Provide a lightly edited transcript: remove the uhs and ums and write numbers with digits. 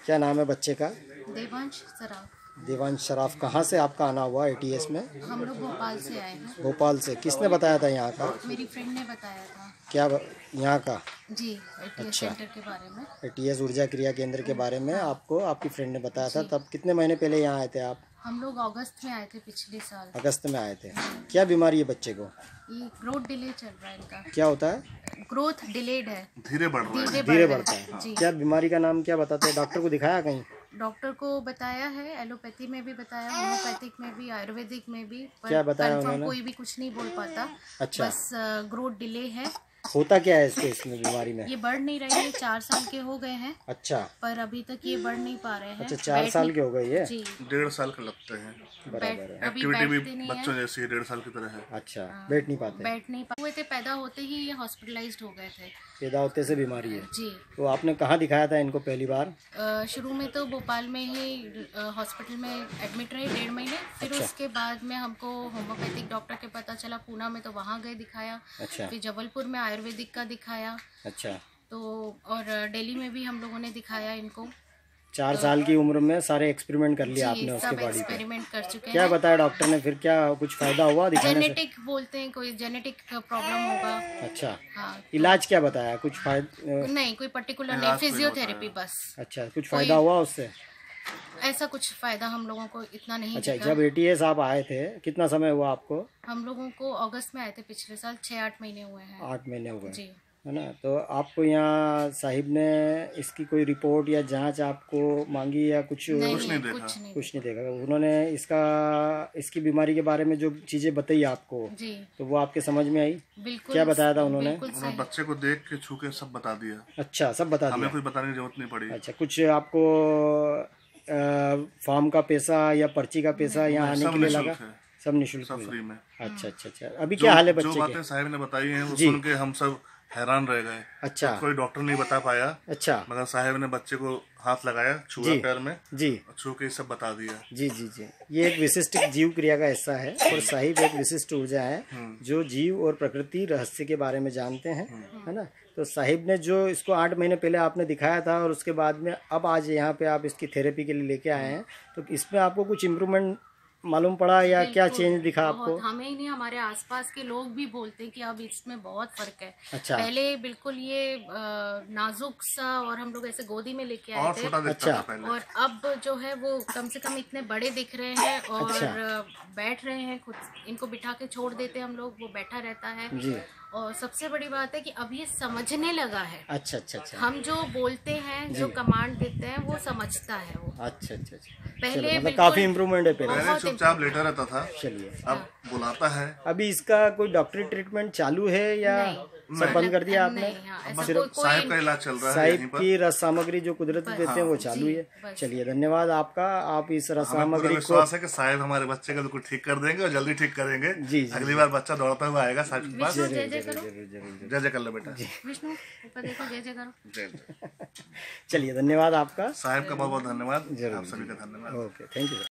क्या नाम है बच्चे का? देवांश सराफ। देवांश सराफ। कहाँ से आपका आना हुआ एटीएस में? हम लोग भोपाल से आए हैं। भोपाल से। किसने बताया था यहाँ का? मेरी फ्रेंड ने बताया था। यहाँ का? जी, एटीएस अच्छा। सेंटर के बारे में। एटीएस ऊर्जा क्रिया केंद्र के बारे में हाँ। आपको आपकी फ्रेंड ने बताया था। जी। तब कितने महीने पहले यहाँ आए थे आप? हम लोग अगस्त में आए थे पिछले साल। अगस्त में आए थे। क्या बीमारी है बच्चे को? ये ग्रोथ डिले चल रहा है इनका। क्या होता है? ग्रोथ डिलेड है। धीरे बढ़ रहा है। धीरे बढ़ता है। जी। क्या बीमारी का नाम क्या बताते हैं? डॉक्टर को दिखाया कहीं? डॉक्टर को बताया है, एलोपैथी में भी बताया, होम्योपैथिक में भी, आयुर्वेदिक में भी। पर क्या बताया कंफर्म उन्होंने? कोई भी कुछ नहीं बोल पाता। अच्छा। बस ग्रोथ डिले है। होता क्या है इसमें बीमारी में? ये बढ़ नहीं रही है, 4 साल के हो गए हैं। अच्छा। पर अभी तक ये बढ़ नहीं पा रहे हैं। अच्छा, 4 साल के हो गए ये? जी। 1.5 साल के लगते हैं। बराबर है। अभी एक्टिविटी भी बैठते नहीं बच्चों है। जैसी 1.5 साल की तरह है। अच्छा, बैठ नहीं पाते? बैठ नहीं हुए थे, पैदा होते ही ये हॉस्पिटलाइज्ड हो गए थे। पैदा होते से बीमारी है? जी। तो आपने कहाँ दिखाया था इनको पहली बार? शुरू में तो भोपाल में ही हॉस्पिटल में एडमिट रहे 1.5 महीने। फिर अच्छा। उसके बाद में हमको होम्योपैथिक डॉक्टर के पता चला, पूना में, तो वहाँ गए दिखाया। अच्छा। फिर जबलपुर में आयुर्वेदिक का दिखाया। अच्छा। तो और दिल्ली में भी हम लोगों ने दिखाया इनको। 4 साल की उम्र में सारे एक्सपेरिमेंट कर लिया जी, आपने उसके सब बॉडी पे? एक्सपेरिमेंट कर चुके क्या हैं। बताया डॉक्टर ने फिर? क्या कुछ फायदा हुआ दिखाने से? जेनेटिक बोलते हैं, कोई जेनेटिक प्रॉब्लम होगा। अच्छा। हाँ। इलाज क्या बताया? कुछ फायदा? नहीं, कोई पर्टिकुलर नहीं, इलाज कोई फिजियोथेरेपी बस। अच्छा, कुछ फायदा हुआ उससे? ऐसा कुछ फायदा हम लोगों को इतना नहीं अच्छा, दिखा। जब एटीएस आप आए थे कितना समय हुआ आपको? हम लोगों को अगस्त में आए थे पिछले साल, 6-8 महीने हुए हैं। 8 महीने हो गए, जी। है ना? तो आपको यहाँ साहिब ने इसकी कोई रिपोर्ट या जांच आपको मांगी या कुछ? नहीं, कुछ नहीं देखा। कुछ नहीं देखा। उन्होंने इसकी बीमारी के बारे में जो चीजें बताई आपको, जी, तो वो आपके समझ में आई? बिल्कुल। क्या बताया था उन्होंने? उन्होंने बच्चे को देख के छू के सब बता दिया। अच्छा, सब बता हमें दिया? कुछ बताने की जरूरत नहीं पड़ी। अच्छा, कुछ आपको फॉर्म का पैसा या पर्ची का पैसा यहाँ आने सब के लिए निःशुल्क लगा? है। सब निःशुल्क सब मिला? फ्री में। अच्छा अच्छा अच्छा। अभी क्या हाल है जो बच्चे बातें के? साहिब ने बताई हैं वो जी। सुन के हम सब हैरान रह गए। अच्छा। कोई डॉक्टर नहीं बता पाया, अच्छा। मगर साहिब ने बच्चे को हाथ लगाया, छुआ जी। पैर में, जी छू के सब बता दिया। जी जी जी। ये एक विशिष्ट जीव क्रिया का हिस्सा है और साहिब एक विशिष्ट ऊर्जा है जो जीव और प्रकृति रहस्य के बारे में जानते हैं, है ना? तो साहिब ने जो इसको 8 महीने पहले आपने दिखाया था और उसके बाद में अब आज यहाँ पे आप इसकी थेरेपी के लिए लेके आए हैं, तो इसमें आपको कुछ इम्प्रूवमेंट मालूम पड़ा या क्या चेंज दिखा आपको? हमें ही नहीं, हमारे आसपास के लोग भी बोलते हैं कि अब इसमें बहुत फर्क है। अच्छा। पहले बिल्कुल ये नाजुक सा और हम लोग ऐसे गोदी में लेके आए और थे। छोटा दिखता था पहले। और अब जो है वो कम से कम इतने बड़े दिख रहे हैं और अच्छा। बैठ रहे हैं खुद। इनको बिठा के छोड़ देते हैं हम लोग, वो बैठा रहता है। जी। और सबसे बड़ी बात है कि अब ये समझने लगा है। अच्छा अच्छा अच्छा। हम जो बोलते हैं, जो कमांड देते हैं, वो समझता है वो। अच्छा अच्छा अच्छा। पहले मतलब बिल्कुल काफी इम्प्रूवमेंट है पहले। पहले चुपचाप लेटा रहता था, चलिए। अब बुलाता है। अभी इसका कोई डॉक्टरी ट्रीटमेंट चालू है या सब बंद कर दिया आपने? नहीं, हाँ, ऐसा बस साहिब का इलाज चल रहा है साहिब यहीं पर। की रस सामग्री जो कुदरती देते हैं वो चालू ही है। बस। चलिए, धन्यवाद आपका। आप इस रस हमें पूरा सामग्री को विश्वास है कि साहिब हमारे बच्चे का बिल्कुल ठीक कर देंगे और जल्दी ठीक करेंगे। जी, जी, अगली बार बच्चा दौड़ता हुआ आएगा साहिब के पास। विष्णु, जय जय करो। जय जय कर लो बेटा। विष्णु ऊपर देखो, जय जय करो। जय जय। चलिए, धन्यवाद आपका। साहिब का बहुत बहुत धन्यवाद। जरूर। आप सभी का धन्यवाद। Okay, thank you.